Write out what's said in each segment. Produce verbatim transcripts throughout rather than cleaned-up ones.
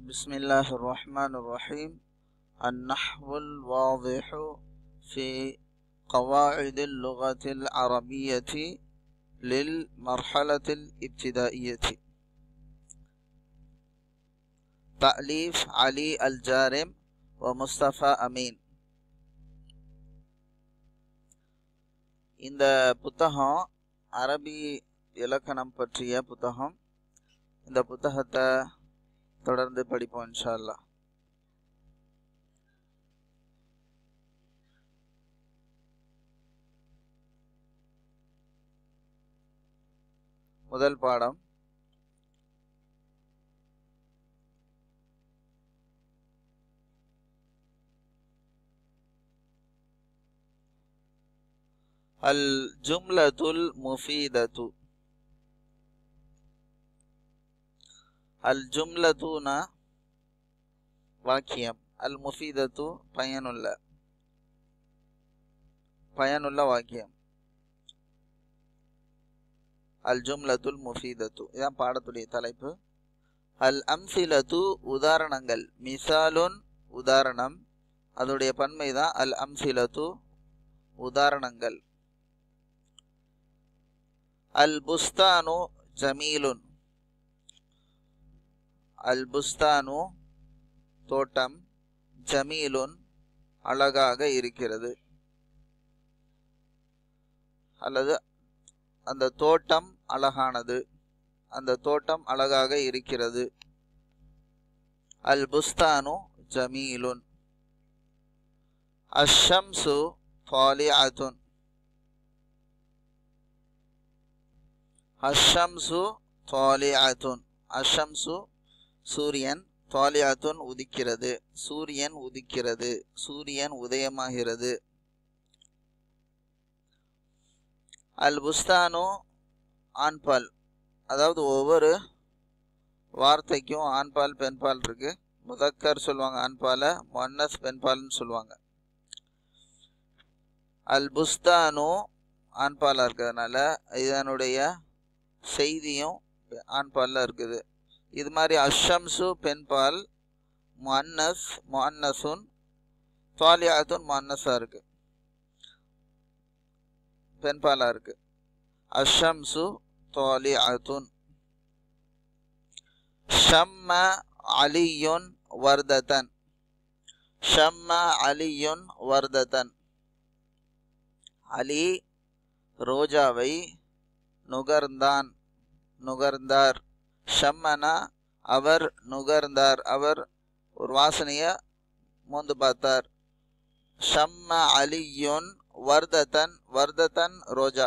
بسم الله الرحمن الرحيم. النحو الواضح في قواعد اللغة العربية للمرحلة الابتدائية. تأليف علي الجارم ومصطفى أمين. இந்த புத்தகம் அரபி இலக்கணம் பற்றிய புத்தகம். இந்த புத்தகத்தை தொடர்ந்து படிப்போம் இன்ஷா அல்லாஹ். முதல் பாடம் அல் ஜும்லத்துல் முஃபீதத்து. அல் ஜும்லத்துனா வாக்கியம், அல் முஃபீதத்து பயனுள்ள பயனுள்ள வாக்கியம். அல் ஜும்லத்துல் முஃபீதத்து இதான் பாடத்துடைய தலைப்பு. அல் அம்சிலத்து உதாரணங்கள், மிசாலுன் உதாரணம், அதோடைய பன்மை தான் அல் அம்சிலத்து உதாரணங்கள். அல் புஸ்தானு ஜமீலுன். அல் புஸ்தானு தோட்டம், ஜமீலுன் அழகாக இருக்கிறது, அல்லது அந்த தோட்டம் அழகானது, அந்த தோட்டம் அழகாக இருக்கிறது. அல் புஸ்தானு ஜமீலுன். அஷ்ஷம்சு தாலிஅத்துன். அஷ்ஷம்சு தாலிஅத்துன். அஷ்ஷம்சு சூரியன், தாலிஅத்துன் உதிக்கிறது, சூரியன் உதிக்கிறது, சூரியன் உதயமாகிறது. அல் புஸ்தானு ஆண்பால், அதாவது ஒவ்வொரு வார்த்தைக்கும் ஆண்பால் பெண்பால் இருக்கு. முதக்கர் சொல்லுவாங்க ஆண்பால, முன்னஸ் பெண்பால்னு சொல்லுவாங்க. அல் புஸ்தானு ஆண்பாலா இருக்கிறதுனால இதனுடைய செய்தியும் ஆண்பால்ல இருக்குது. இது மாதிரி அஷ்ஷம்சு பெண்பால், முன்னஸ் முன்னசுன், தாலிஅத்துன் முன்னஸா இருக்கு, பெண்பாலா இருக்கு. அஷ்ஷம்சு தாலிஅத்துன். ஷம்ம அலியுன் வர்ததன். ஷம்ம அலியுன் வர்ததன். அலி ரோஜாவை நுகர்ந்தான், நுகர்ந்தார். ஷம்மனா அவர், நுகர்ந்தார் அவர் ஒரு வாசனைய மோந்து பார்த்தார். ஷம்ம அலியுன் வர்ததன். வர்ததன் ரோஜா,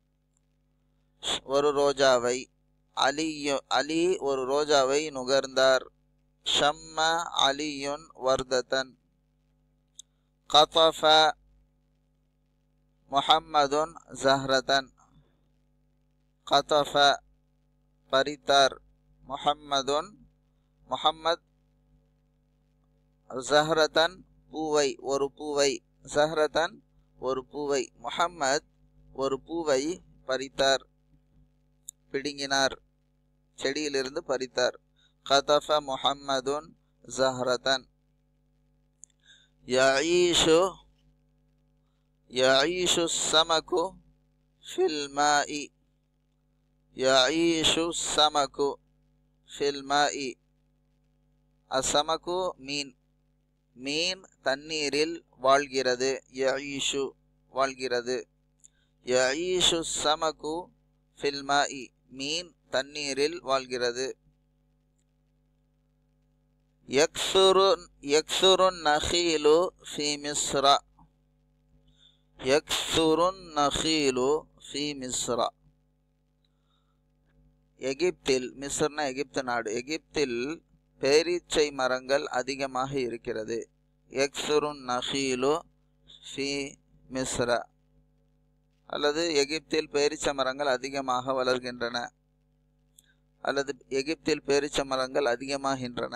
ஒரு ரோஜாவை. அலியு அலி ஒரு ரோஜாவை நுகர்ந்தார். ஷம்ம அலியுன் வர்ததன். கதஃப முஹம்மதுன் ஜஹ்ரதன். கதஃப பறித்தார். முஹம்மதுன் முஹம்மத். ஜஹ்ரதன் பூவை, ஒரு பூவை. ஜஹ்ரதன் ஒரு பூவை. முஹம்மத் ஒரு பூவை பறித்தார், பிடுங்கினார், செடியிலிருந்து பறித்தார். கதஃப முஹம்மதுன் ஜஹ்ரதன். யஈஷு யஈஷு ஸமகு ஃபில் மாஇ. யஈஷு ஸமகு ஃபில் மாஇ. அஸமகு மீன், மீன் தண்ணீரில் வாழ்கிறது. யஈஷு வாழ்கிறது. யஈஷு ஸமகு ஃபில் மாஇ, மீன் தண்ணீரில் வாழ்கிறது. யக்ஸுரு யக்ஸுருன் நஹீலு ஃபி மிஸ்ர. யக்ஸுருன் நஹீலு ஃபி மிஸ்ர. எகிப்தில், மிஸ்ர்னா எகிப்து நாடு, எகிப்தில் பேரீச்சை மரங்கள் அதிகமாக இருக்கிறது. யக்ஸுருன் நஹீலு ஃபி மிஸ்ர, அல்லது எகிப்தில் பேரீச்சை மரங்கள் அதிகமாக வளர்கின்றன, அல்லது எகிப்தில் பேரீச்சை மரங்கள் அதிகமாகின்றன.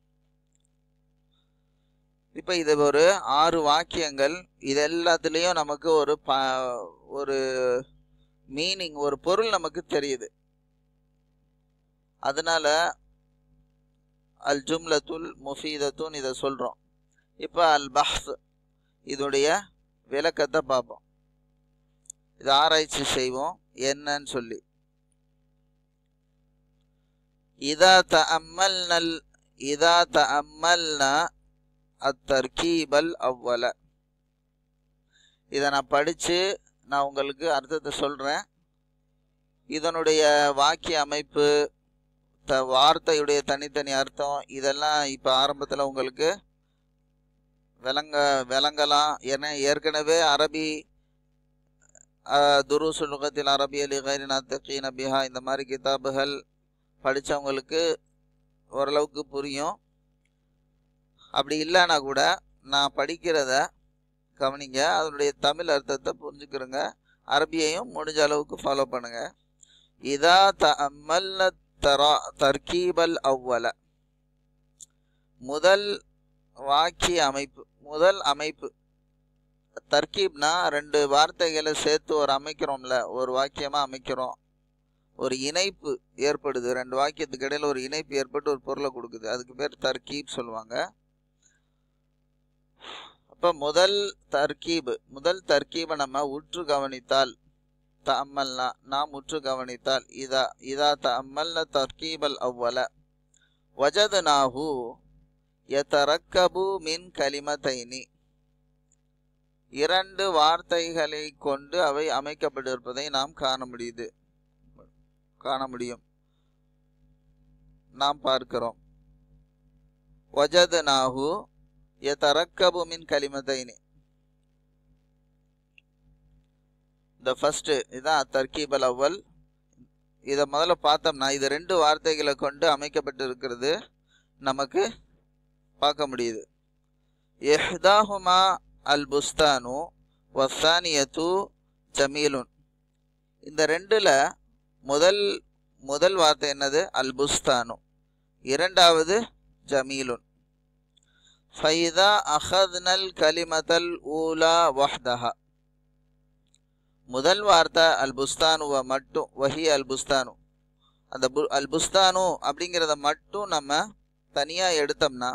இப்ப இது ஒரு ஆறு வாக்கியங்கள். இது எல்லாத்துலேயும் நமக்கு ஒரு ப ஒரு மீனிங், ஒரு பொருள் நமக்கு தெரியுது. அதனால அல் ஜும்லத்துல் முஃபீதத்துன்னு இதை சொல்கிறோம். இப்போ அல் பஹ்ஸ் இதோடைய விளக்கத்தை பார்ப்போம். இதை ஆராய்ச்சி செய்வோம் என்னன்னு சொல்லி. இதா தஅம்மல்னல் இதா தஅம்மல்னா அத்தர்கீபல் அவ்வல. இதை நான் படித்து நான் உங்களுக்கு அர்த்தத்தை சொல்கிறேன். இதனுடைய வாக்கிய அமைப்பு, த வார்த்தையுடைய தனித்தனி அர்த்தம் இதெல்லாம் இப்போ ஆரம்பத்தில் உங்களுக்கு விளங்க விளங்கலாம். ஏன்னா ஏற்கனவே அரபி துருசுல் லுகத்தில் அரபிய லிகைரி நாத்திகீன பிஹா இந்த மாதிரி கிதாபுகள் படித்தவங்களுக்கு ஓரளவுக்கு புரியும். அப்படி இல்லைன்னா கூட நான் படிக்கிறத கவனிங்க, அதனுடைய தமிழ் அர்த்தத்தை புரிஞ்சுக்கிறங்க, அரபியையும் முடிஞ்ச அளவுக்கு ஃபாலோ பண்ணுங்க. இதா தஅம்மல்ன தரா தர்கீபல் அவ்வல, முதல் வாக்கிய அமைப்பு, முதல் அமைப்பு. தர்கீப்னா ரெண்டு வார்த்தைகளை சேர்த்து ஒரு அமைக்கிறோம்ல, ஒரு வாக்கியமாக அமைக்கிறோம். ஒரு இணைப்பு ஏற்படுது, ரெண்டு வாக்கியத்துக்கு இடையில் ஒரு இணைப்பு ஏற்பட்டு ஒரு பொருளை கொடுக்குது, அதுக்கு பேர் தர்கீப் சொல்லுவாங்க. அப்போ முதல் தர்கீப், முதல் தர்கீபை நம்ம உற்று கவனித்தால், தஅம்மல்னா நாம் உற்று கவனித்தால், இதா இதா தஅம்மல்ன தர்கீபல் அவ்வல வஜத்னாஹு யதரக்கபு மின் கலிமத்தைனி, இரண்டு வார்த்தைகளை கொண்டு அவை அமைக்கப்பட்டிருப்பதை நாம் காண முடியுது காண முடியும் நாம் பார்க்கிறோம். வஜத்னாஹு யதரக்கபு மின் கலிமத்தைனி, இந்த ஃபர்ஸ்ட் இதுதான் தர்கீபல் அவ்வல். இதை முதல்ல பார்த்தோம்னா இது ரெண்டு வார்த்தைகளை கொண்டு அமைக்கப்பட்டு இருக்கிறது நமக்கு பார்க்க முடியுது. இஹ்தாஹுமா அல் புஸ்தானு வஸ்ஸானியத்து ஜமீலுன். இந்த ரெண்டுல முதல் முதல் வார்த்தை என்னது? அல் புஸ்தானு. இரண்டாவது ஜமீலுன். ஃபைதா அஹத்னல் கலிமத்தல் ஊலா வஹ்தஹா, முதல் வார்த்தை அல் புஸ்தானுவை மட்டும், வஹி அல் புஸ்தானு, அந்த பு அல் புஸ்தானு அப்படிங்கிறத மட்டும் நம்ம தனியாக எடுத்தோம்னா,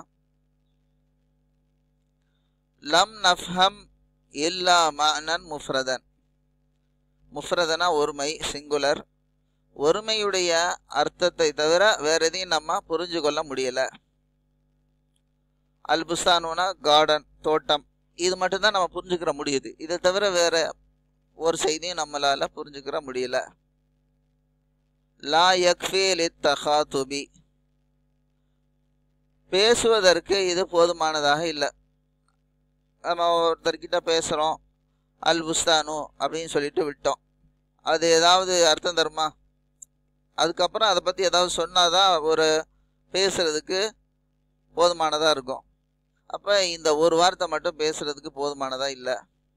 லம் நஃப்ஹம் இல்லா மஅனன் முஃப்ரதன். முஃப்ரதனா ஒருமை, சிங்குலர். ஒருமையுடைய அர்த்தத்தை தவிர வேற எதையும் நம்ம புரிஞ்சு கொள்ள முடியலை. அல் புஸ்தானுனா கார்டன், தோட்டம், இது மட்டும்தான் நம்ம புரிஞ்சுக்கிற முடியுது. இதை தவிர வேற ஒரு செய்தியும் நம்மளால புரிஞ்சுக்கிற முடியல. லா யக்ஃபி லித்தகாதுபி, பேசுவதற்கு இது போதுமானதாக இல்லை. நம்ம ஒருத்தர்கிட்ட பேசுகிறோம், அல் புஸ்தானு அப்படின்னு சொல்லிட்டு விட்டோம், அது ஏதாவது அர்த்தம் தருமா? அதுக்கப்புறம் அதை பற்றி ஏதாவது சொன்னாதான் ஒரு பேசுறதுக்கு போதுமானதாக இருக்கும். அப்போ இந்த ஒரு வார்த்தை மட்டும் பேசுறதுக்கு போதுமானதாக இல்லை.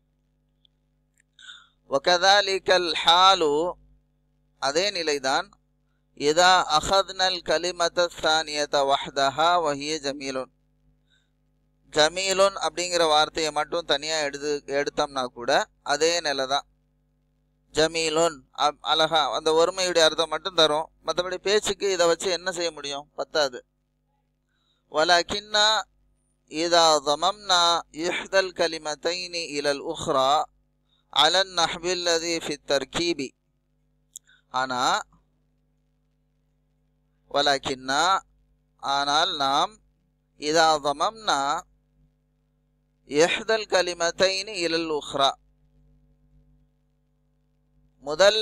வகதாலிகல் ஹாலு, அதே நிலைதான். இதா அஹத்னல் கலிமத்த சானியத வஹ்தஹா வஹிய ஜமீலுன், ஜமீலுன் அப்படிங்கிற வார்த்தையை மட்டும் தனியாக எடுத்து எடுத்தோம்னா கூட அதே நிலை தான். ஜமீலுன் அழகா, அந்த ஒருமையுடைய அர்த்தம் மட்டும் தரும். மற்றபடி பேச்சுக்கு இதை வச்சு என்ன செய்ய முடியும்? பத்தாது. வலக்கின்னா இதா தமம்னா இஹ்தல் கலிமத்தைனி இலல் உஹ்ரா அலன் நஹ்பில்லதி ஃபித் தர்கீபி. ஆனா வலக்கின்னா, ஆனால் நாம் இதா தமம்னா இஹ்தல் கலிமத்தைனி இலல் உஹ்ரா, முதல்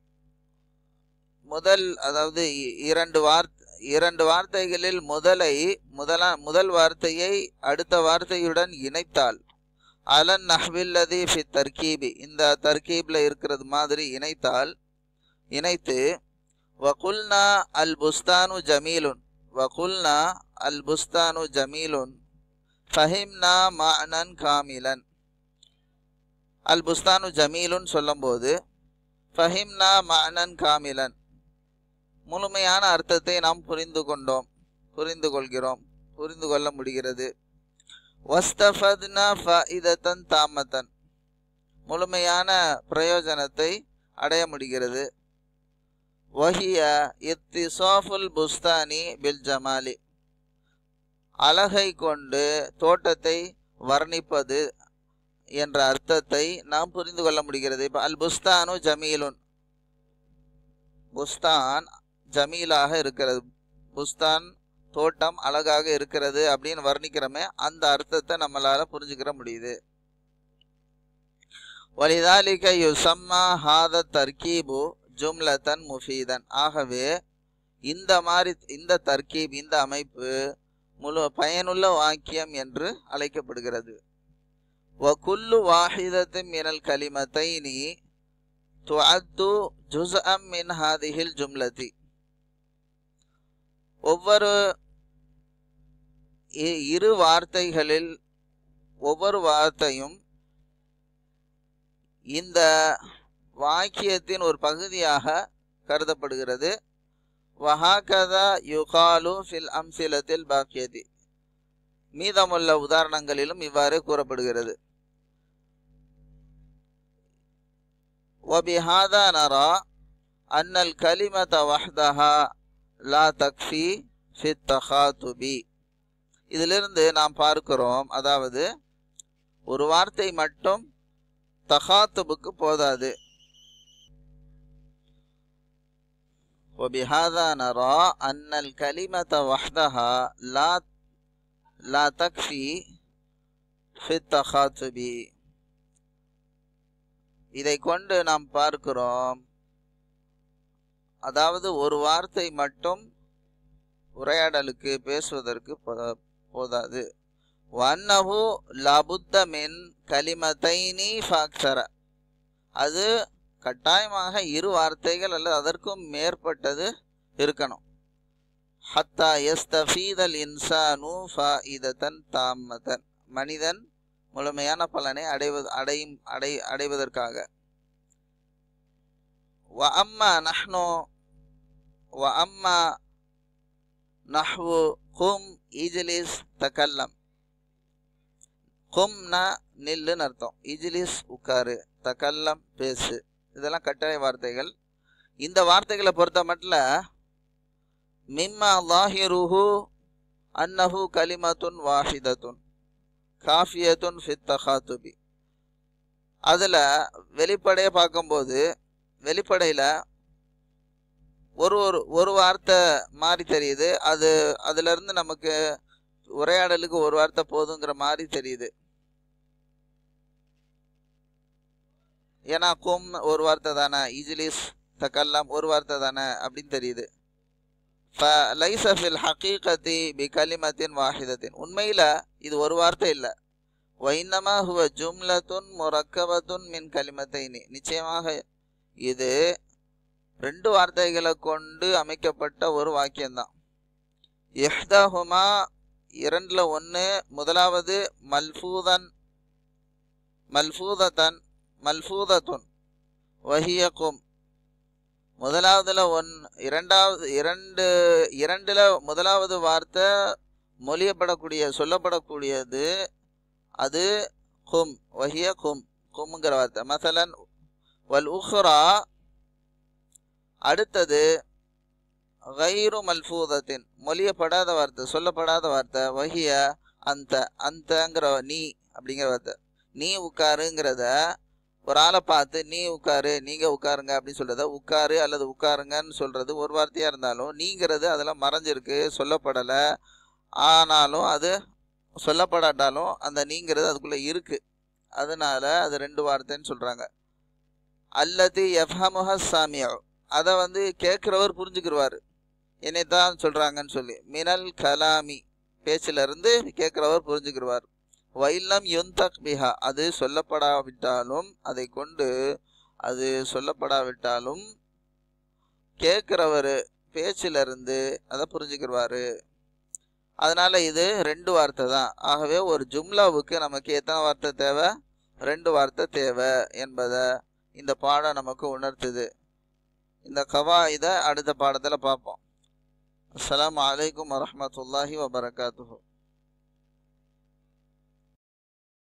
முதல் அதாவது இரண்டு வார்த்தை இரண்டு வார்த்தைகளில் முதலை முதலா முதல் வார்த்தையை அடுத்த வார்த்தையுடன் இணைத்தால், அலன் நஹ்பில்லதி ஃபித் தர்கீபி, இந்த தர்கீப்ல இருக்கிறது மாதிரி இணைத்தால், இணைத்து வகுல்னா அல் புஸ்தானு ஜமீலுன், வகுல்னா அல் புஸ்தானு ஜமீலுன் ஃபஹிம்னா மஅனன் காமிலன். அல் புஸ்தானு ஜமீலுன் சொல்லும் போது ஃபஹிம்னா மஅனன் காமிலன், முழுமையான அர்த்தத்தை நாம் புரிந்து கொண்டோம், புரிந்து கொள்கிறோம், புரிந்து கொள்ள முடிகிறது. வஸ்தஃபத்னா ஃபாயிதத்தன் தாமத்தன், முழுமையான பிரயோஜனத்தை அடைய முடிகிறது. வஹிய இத்திசாஃபுல் புஸ்தானி பில் ஜமாலி, அழகை கொண்டு தோட்டத்தை வர்ணிப்பது என்ற அர்த்தத்தை நாம் புரிந்து கொள்ள முடிகிறது. இப்போ அல் புஸ்தானு ஜமீலுன், புஸ்தான் ஜமீலாக இருக்கிறது, புஸ்தான் தோட்டம் அழகாக இருக்கிறது அப்படின்னு வர்ணிக்கிறோமே, அந்த அர்த்தத்தை நம்மளால புரிஞ்சுக்கிற முடியுது. வலிதாலிக யுசம்மா ஹாத தர்கீபு ஜும்லத்தன் முஃபீதன். ஆகவே இந்த மாதிரி இந்த தர்கீப், இந்த அமைப்பு முழு பயனுள்ள வாக்கியம் என்று அழைக்கப்படுகிறது. வகுல்லு வாஹிதத்தின் மினல் கலிமத்தைனி துஅத்து ஜுஸ்அம் மின் ஹாதிஹில் ஜும்லதி. ஒவ்வொரு இரு வார்த்தைகளில் ஒவ்வொரு வார்த்தையும் இந்த வாக்கியத்தின் ஒரு பகுதியாக கருதப்படுகிறது. வஹாகதா யுகாலு ஃபில் அம்சிலத்தில் பாக்கியதி. மீதமுள்ள உதாரணங்களிலும் இவ்வாறு கூறப்படுகிறது. வபிஹாதா நரா அன்னல் கலிமத வஹ்தஹா லா தக்ஃபி ஃபித் தகாதுபி. இதிலிருந்து நாம் பார்க்கிறோம், அதாவது ஒரு வார்த்தை மட்டும் தகாத்துபுக்கு போதாது. وبهذا نرى أن الكلمة وحدها لا لا تكفي في التخاطب. இதை கொண்டு நாம் பார்க்கிறோம், அதாவது ஒரு வார்த்தை மட்டும் உரையாடலுக்கு பேசுவதற்கு போதாது. வன்னஹு லபுத்த மின் கலிமத்தைனி ஃபக்ஸர. அது கட்டாயமாக இரு வார்த்தைகள் அல்லது அதற்கும் மேற்பட்டது இருக்கணும். ஹத்தா யஸ்தஃபீதல் இன்சானு ஃபாயிதத்தன் தாம்மதன். மனிதன் முழுமையான பலனை அடைவது அடையும் அடை அடைவதற்காக. வ அம்மா நஹ்னு வ அம்மா நஹ்வு கும் இஜ்லிஸ் தகல்லம். கும்னா நில்லுன்னு அர்த்தம், இஜ்லிஸ் உட்காரு, தகல்லம் பேசு, இதெல்லாம் கட்டளை வார்த்தைகள். இந்த வார்த்தைகளை பொறுத்த மட்டும் மிம்மா லாஹிருஹு அன்னஹு கலிமத்துன் வாஹிதத்துன் காஃபியத்துன் ஃபித் தகாதுபி. அதில் வெளிப்படையை பார்க்கும்போது வெளிப்படையில் ஒரு ஒரு ஒரு வார்த்தை மாதிரி தெரியுது. அது அதிலிருந்து நமக்கு உரையாடலுக்கு ஒரு வார்த்தை போதுங்கிற மாதிரி தெரியுது. ஏன்னா கும் ஒரு வார்த்தை தானே, இஜ்லிஸ் தகல்லம் ஒரு வார்த்தை தானே அப்படின்னு தெரியுது. فليس في الحقيقة بكلمة واحدة. உண்மையில் இது ஒரு வார்த்தை இல்லை. وإنما هو جملة مركبة من كلمتين. நிச்சயமாக இது ரெண்டு வார்த்தைகளை கொண்டு அமைக்கப்பட்ட ஒரு வாக்கியம்தான். இஹ்தாஹுமா இரண்டுல ஒன்று, முதலாவது மல்ஃபூதன் மல்ஃபூதத்தன் மல்ஃபூதத்துன் வஹிய கும். முதலாவதுல ஒன் இரண்டாவது இரண்டு இரண்டுல முதலாவது வார்த்தை மொழியப்படக்கூடிய சொல்லப்படக்கூடியது, அது கும், வஹிய கும், கும்ங்கிற வார்த்தை. மசலன் வல் உஹ்ரா அடுத்தது கைரு மல்ஃபூதத்தின் மொழியப்படாத வார்த்தை, சொல்லப்படாத வார்த்தை, வஹிய அந்த அந்தங்கிற நீ அப்படிங்கிற வார்த்தை. நீ உட்காருங்கிறத ஒரு ஆளை பார்த்து நீ உட்காரு, நீங்கள் உட்காருங்க அப்படின்னு சொல்கிறத உட்காரு அல்லது உட்காருங்கன்னு சொல்கிறது ஒரு வார்த்தையாக இருந்தாலும் நீங்கிறது அதெல்லாம் மறைஞ்சிருக்கு, சொல்லப்படலை. ஆனாலும் அது சொல்லப்படாட்டாலும் அந்த நீங்கிறது அதுக்குள்ளே இருக்குது. அதனால அது ரெண்டு வார்த்தைன்னு சொல்கிறாங்க. அல்லது எஃப்ஹமுஹ சாமியா, அதை வந்து கேட்குறவர் புரிஞ்சுக்கிடுவார், என்னைத்தான் சொல்கிறாங்கன்னு சொல்லி. மினல் கலாமி பேச்சிலிருந்து கேட்குறவர் புரிஞ்சுக்கிடுவார். வைல்லம் யுந்தக் பிஹா, அது சொல்லப்படாவிட்டாலும் அதை கொண்டு அது சொல்லப்படாவிட்டாலும் கேட்குறவர் பேச்சிலிருந்து அதை புரிஞ்சுக்கிடுவார். அதனால் இது ரெண்டு வார்த்தை தான். ஆகவே ஒரு ஜும்லாவுக்கு நமக்கு எத்தனை வார்த்தை தேவை? ரெண்டு வார்த்தை தேவை என்பதை இந்த பாடம் நமக்கு உணர்த்துது. இந்த கவாயிதை அடுத்த பாடத்தில் பார்ப்போம். அஸ்ஸலாமு அலைக்கும் வரஹ்மத்துல்லாஹி வபரகாத்துஹு.